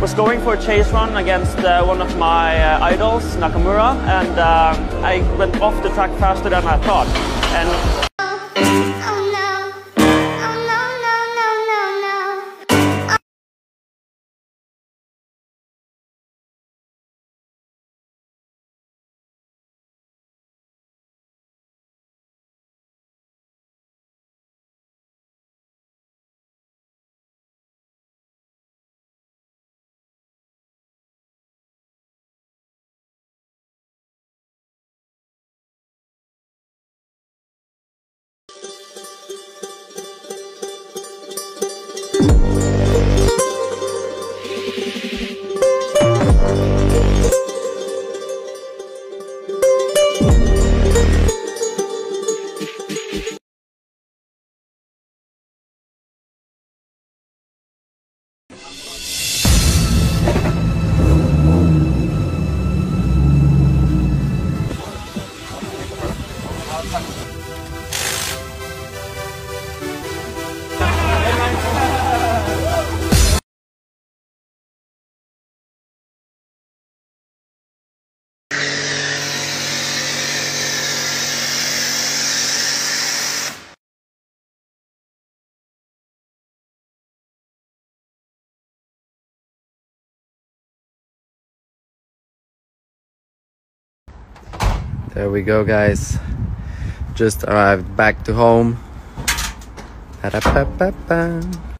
was going for a chase run against one of my idols, Nakamura, and I went off the track faster than I thought. And there we go, guys. Just arrived back to home. Pa-da-pa-pa-pa.